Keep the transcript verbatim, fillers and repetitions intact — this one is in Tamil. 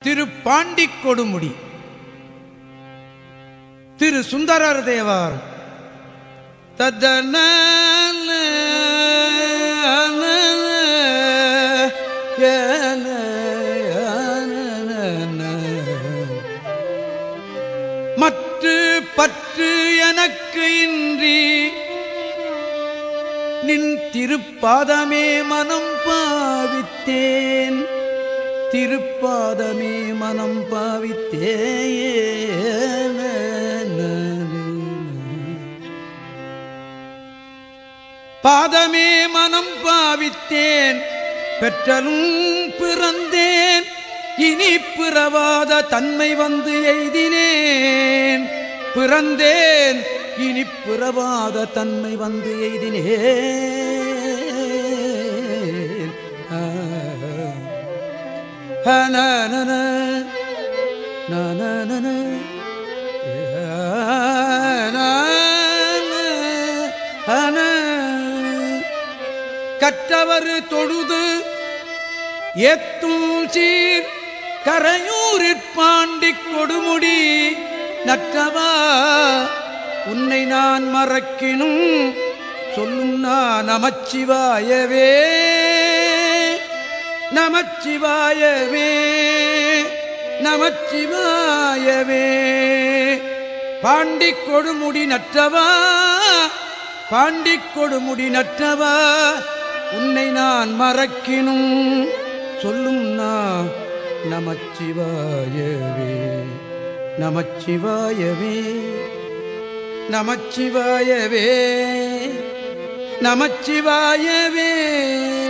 திரு பாண்டி கொடுமுடி, திரு சுந்தரர் தேவார். தத்தன மற்று பற்று எனக்கு இன்றி நின் திருப்பாதமே மனம் பாவித்தேன், திருப்பாதமே மனம் பாவித்தேன். பாதமே மனம் பாவித்தேன், பெற்றலும் பிறந்தேன், இனி பிறவாத தன்மை வந்து எய்தினேன். பிறந்தேன், இனி பிறவாத தன்மை வந்து எய்தினேன். கற்றவர் தொழுது ஏத்தும் சீர் கரையூரிற் பாண்டி கொடுமுடி நற்றவா, உன்னை நான் மறக்கினும் சொல்லும் நான் நமச்சிவாயவே, நமச்சிவாயவே, நமச்சிவாயவே. பாண்டி கொடுமுடி நற்றவா, பாண்டி கொடுமுடி நற்றவா, உன்னை நான் மறக்கினும் சொல்லும் நான் நமச்சிவாயவே, நமச்சிவாயவே, நமச்சிவாயவே, நமச்சிவாயவே.